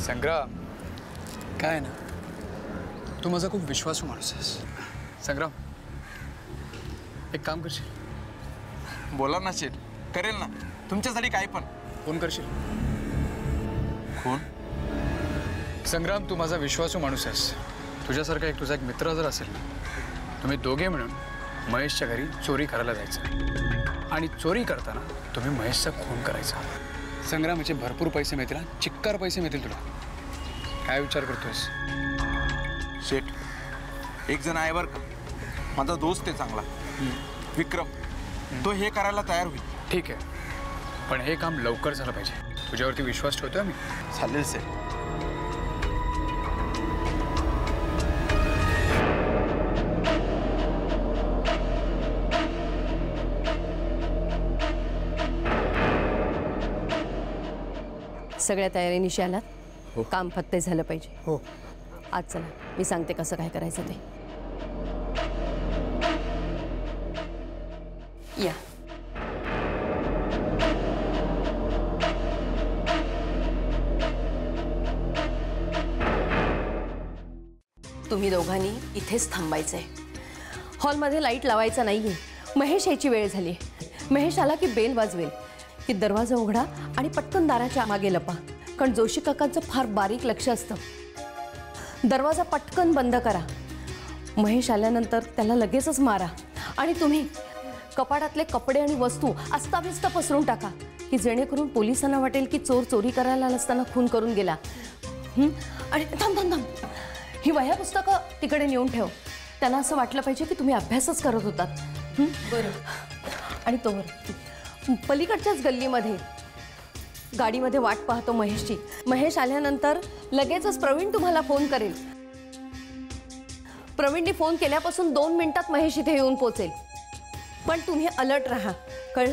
संग्राम, काय ना, तू माझा खूप विश्वासू माणूस आहेस. संग्राम, एक काम करशील? बोला ना शेठ, करेल ना तुमच्यासाठी काय पण. फोन करशील? कोण? संग्राम, तू माझा विश्वासू माणूस आहेस. तुझ्यासारखा तुझा एक मित्र जर असेल ना, तुम्ही दोघे मिळून महेशच्या घरी चोरी करायला जायचं आणि चोरी करताना तुम्ही महेशचा खून करायचा. संग्रामाचे भरपूर पैसे मिळतील, चिक्कार पैसे मिळतील तुला. काय विचार करतोयस? शेठ, एक जण आहे बरं का, माझा दोस्त आहे चांगला, विक्रम. तो हे करायला तयार होईल. ठीक आहे, पण हे काम लवकर झालं पाहिजे. तुझ्यावरती विश्वास ठेवतोय मी. चालेल शेठ. सगळ्या तयारीनिशी आलात? हो. काम फत्ते झालं पाहिजे. हो. आज चला, मी सांगते कसं काय करायचं ते. या. तुम्ही दोघांनी इथेच थांबायचंय. हॉलमध्ये लाईट लावायचा नाहीये. महेश यायची वेळ झाली. महेश आला की बेल वाजवेल की दरवाजा उघडा आणि पटकन दाराच्या मागे लपा. कारण जोशी काकांचं फार बारीक लक्ष असतं. दरवाजा पटकन बंद करा. महेश आल्यानंतर त्याला लगेचच मारा आणि तुम्ही कपाटातले कपडे आणि वस्तू अस्ताव्यस्त पसरून टाका की जेणेकरून पोलिसांना वाटेल की चोर चोरी करायला असताना खून करून गेला. आणि थांब थांब थांब, ही वह्या पुस्तकं तिकडे नेऊन ठेव. त्यांना असं वाटलं पाहिजे की तुम्ही अभ्यासच करत होतात. बरं. आणि तोवर पलीकडच्याच गल्लीमध्ये गाडीमध्ये वाट पाहतो महेशची. महेश आल्यानंतर लगेचच प्रवीण तुम्हाला फोन करेल. प्रवीणने फोन केल्यापासून 2 मिनिटात महेश इथे येऊन पोहोचेल. पण तुम्ही अलर्ट राहा, कळलं?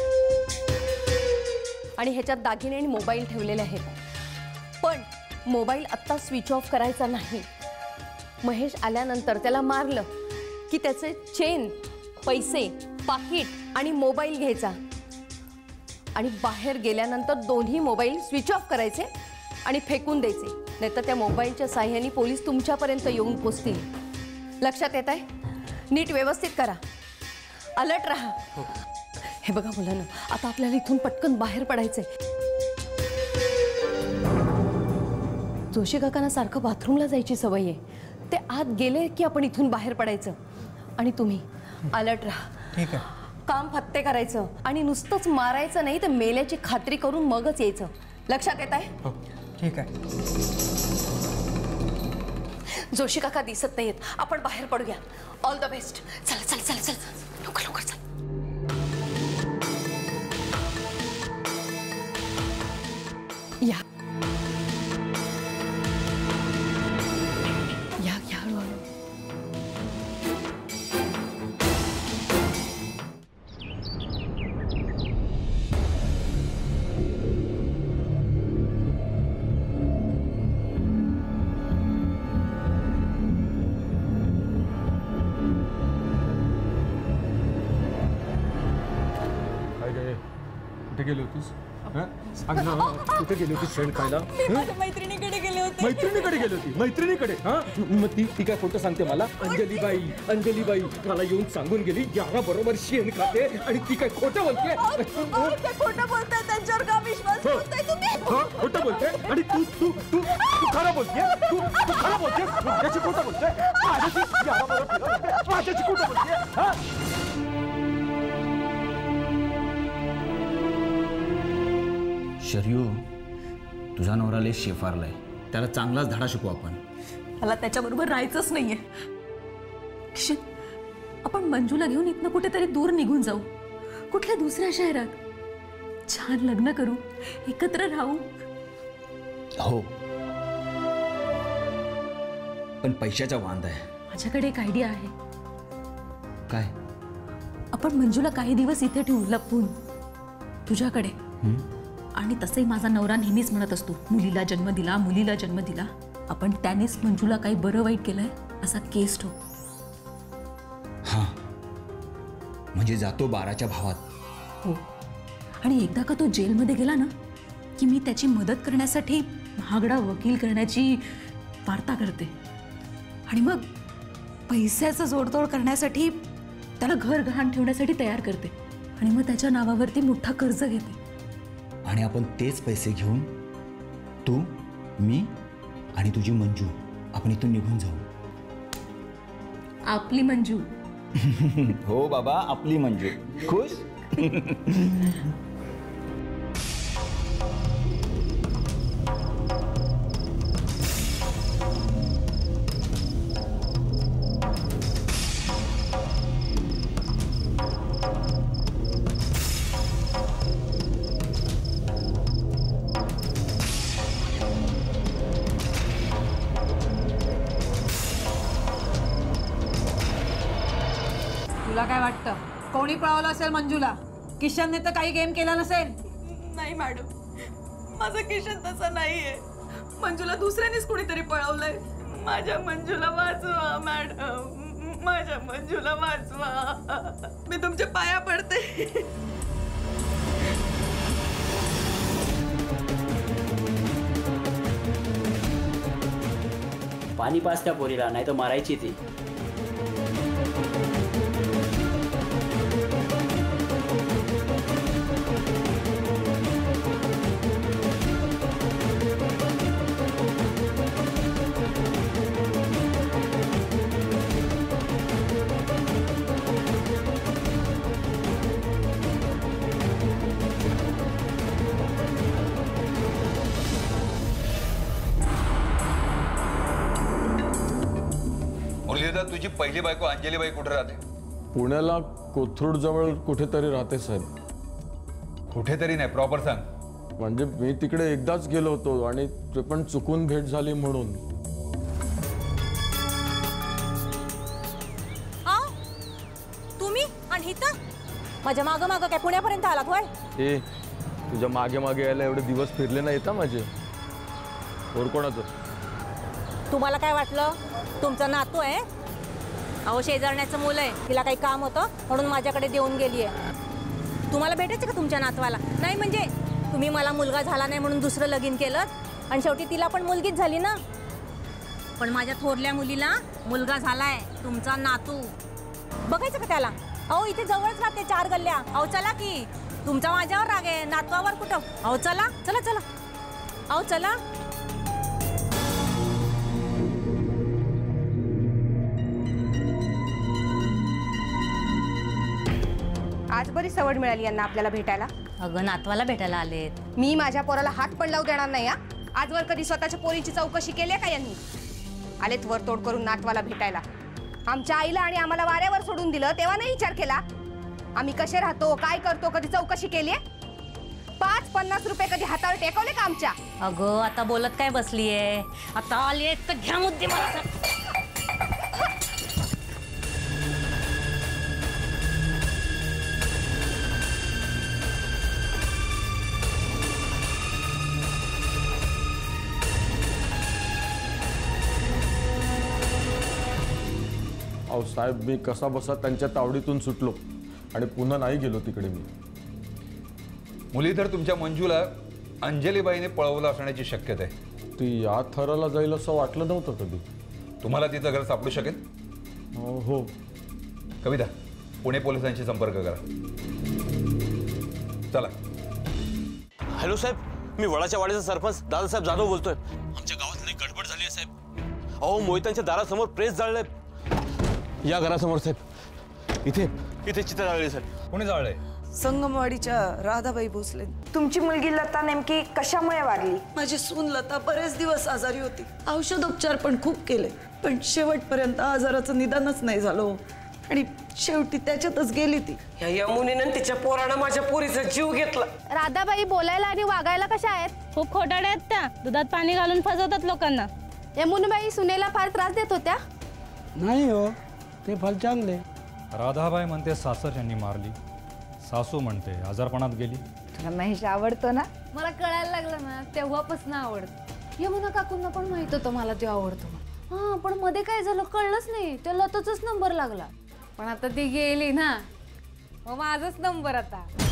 आणि ह्याच्यात दागिने आणि मोबाईल ठेवलेले आहेत. पण मोबाईल आत्ता स्विच ऑफ करायचा नाही. महेश आल्यानंतर त्याला मारलं की त्याचे चेन, पैसे, पाकिट आणि मोबाईल घ्यायचा आणि बाहेर गेल्यानंतर दोन्ही मोबाईल स्विच ऑफ करायचे आणि फेकून द्यायचे. नाहीतर त्या मोबाईलच्या साह्याने पोलीस तुमच्यापर्यंत येऊन पोचतील. लक्षात येत आहे? नीट व्यवस्थित करा. अलर्ट राहा. हे बघा मुलांना, आता आपल्याला इथून पटकन बाहेर पडायचंय. जोशी काकांना सारखं बाथरूमला जायची सवय आहे. ते आत गेले की आपण इथून बाहेर पडायचं. आणि तुम्ही अलर्ट राहा. ठीक आहे. काम फत्ते करायचं आणि नुसतंच मारायचं नाही, तर मेल्याची खात्री करून मगच यायचं. लक्षात येत आहे? हो, ठीक आहे. जोशी काका दिसत नाहीयेत. आपण बाहेर पडूया. All the best. चल चल चल चल, लवकर लवकर चल. या या या हळूहळू. कुठे गेली होतीस? कुठे गेली होती शेण खायला? मैत्रिणीकडे गेले होते. मैत्रिणीकडे गेली होती? मैत्रिणीकडे? हा, मग ती काय खोटं सांगते मला? अंजलीबाई मला येऊन सांगून गेली 11 बरोबर शेण खाते आणि ती काय खोटं बोलते? खोटं बोलताय, त्यांच्यावर का विश्वास ठेवताय तुम्ही? खोटं बोलते आणि तू खरं बोलते. तू खरं बोलते. माझ्याशी खोटं बोलते. माझ्याशी खोटं बोलते. शर्यू, तुझा नवरा लय शेफारलाय. त्याला चांगलाच धडा शिकू आपण. मला त्याच्याबरोबर राहायचंच नाहीये. किशन, आपण मंजूला घेऊन इथनं कुठेतरी दूर निघून जाऊ. कुठल्या दुसऱ्या शहरात छान लग्न करू, एकत्र राहू. हो, पण पैशाचा वांदा आहे. माझ्याकडे एक आयडिया आहे. काय? आपण मंजूला काही दिवस इथे ठेवू, लपवून तुझ्याकडे. आणि तसंही माझा नवरा नेहमीच म्हणत असतो, मुलीला जन्म दिला, मुलीला जन्म दिला. आपण त्यानेच मंजूला काही बरं वाईट केलंय असा केस ठेवू. हां, म्हणजे जातो 12च्या भावात. हो, आणि एकदा का तो जेलमध्ये गेला ना, की मी त्याची मदत करण्यासाठी महागडा वकील करण्याची वार्ता करते आणि मग पैशाचं जोडतोड करण्यासाठी त्याला घर गहाण ठेवण्यासाठी तयार करते आणि मग त्याच्या नावावरती मोठा कर्ज घेते. आणि आपण तेच पैसे घेऊन तू, मी आणि तुझी मंजू आपण इथून निघून जाऊ. आपली मंजू. हो बाबा, आपली मंजू. खुश? तुला काय वाटतं कोणी पळवलं असेल मंजूला? किशनने तर काही गेम केला नसेल. नाही मॅडम, माझा किशन तसा नाहीये. मंजूला दुसऱ्यानेच कुणीतरी पळवलंय. माझ्या मंजूला वाचवा मॅडम, माझ्या मंजूला वाचवा. मी तुमच्या पाया पडते. पाणी पास त्या पोरीला, नाही तर मारायची ती. मुरलीधर, तुझी पहिली बायको अंजलीबाई कुठे राहते? पुण्याला कोथरूड जवळ कुठेतरी राहते साहेब. कुठेतरी नाही, प्रॉपर सांग. म्हणजे मी तिकडे एकदाच गेलो होतो आणि ते पण चुकून भेट झाली म्हणून. तुम्ही आणि इथं माझ्या मागं मागं काय पुण्यापर्यंत आलात होय? ए, तुझ्या मागे मागे यायला एवढे दिवस फिरले नाहीत माझे. और कोणाचं? तुम्हाला काय वाटलं तुमचा नातू आहे? अहो, शेजारण्याचं मुलं आहे. तिला काही काम होतं म्हणून माझ्याकडे देऊन गेली आहे. तुम्हाला भेटायचं का तुमच्या नातवाला? नाही म्हणजे तुम्ही मला मुलगा झाला नाही म्हणून दुसरं लगीन केलं आणि शेवटी तिला पण मुलगीच झाली ना. पण माझ्या थोरल्या मुलीला मुलगा झालाय, तुमचा नातू. बघायचं का त्याला? अहो, इथे जवळच राहते, 4 गल्ल्या. अहो चला की. तुमचा माझ्यावर राग आहे, नातवावर कुठं? अहो चला चला चला. अहो चला. आज बरी सवड मिळाली यांना आपल्याला भेटायला. अगं, नातवाला भेटायला आलेत. मी माझ्या पोराला हात पण लावू देणार नाही. आजवर कधी स्वतःच्या पोरीची चौकशी केली का यांनी? आलेत वरतोड करून नातवाला भेटायला. आमच्या आईला आणि आम्हाला वाऱ्यावर सोडून दिलं तेव्हा नाही विचार केला? आम्ही कसे राहतो, काय करतो, कधी चौकशी केली? 5-50 रुपये कधी हातावर टेकवले का आमच्या? अगं, आता बोलत काय बसलीये? आता आली तर घ्या मुद्दे मला. अहो साहेब, मी कसा बसा त्यांच्या तावडीतून सुटलो आणि पुन्हा नाही गेलो तिकडे मी. मुरलीधर, तुमच्या मंजूला अंजलीबाईने पळवलं असण्याची शक्यता आहे. ती या थराला जाईल असं वाटलं नव्हतं कधी. तुम्हाला तिचं घर सापडू शकेल? हो. कविता, पुणे पोलिसांशी संपर्क करा. चला. हॅलो साहेब, मी वडाच्या वाडीचा सरपंच दादासाहेब जाधव बोलतोय. आमच्या गावात लई गडबड झाली आहे साहेब. अहो, मोहितांच्या दारासमोर प्रेस जाळलंय. या घरासमोर साहेब. इथे चित्र जाळले साहेब. कोणी जाळलंय? संगमवाडीच्या राधाबाई भोसले. तुमची मुलगी लता नेमकी कशामुळे वारली? माझी सून लता बरेच दिवस आजारी होती. औषधोपचार पण खूप केले, पण शेवटपर्यंत आजाराचं निदानच नाही झालं आणि शेवटी त्याच्यातच गेली ती. या यमुनेनं तिच्या पोरानं माझ्या पोरीचा जीव घेतला. राधाबाई बोलायला आणि वागायला कशा आहेत? खूप खोटाड्या आहेत त्या. दुधात पाणी घालून फसवतात लोकांना. यमुनाबाई सुनेला फार त्रास देत होत्या? नाही हो, ते फार चांगले. राधाबाई म्हणते सासर यांनी मारली. सासू म्हणते आजारपणात गेली. तुला महेश आवडतो ना? मला कळायला लागलं ना तेव्हापासून आवडतो. यमुना काकूंना पण माहित होतं मला तो आवडतो. हा, पण मध्ये काय झालं कळलंच नाही. त्या लताचाच नंबर लागला. पण आता ती गेली ना, मग माझाच नंबर आता.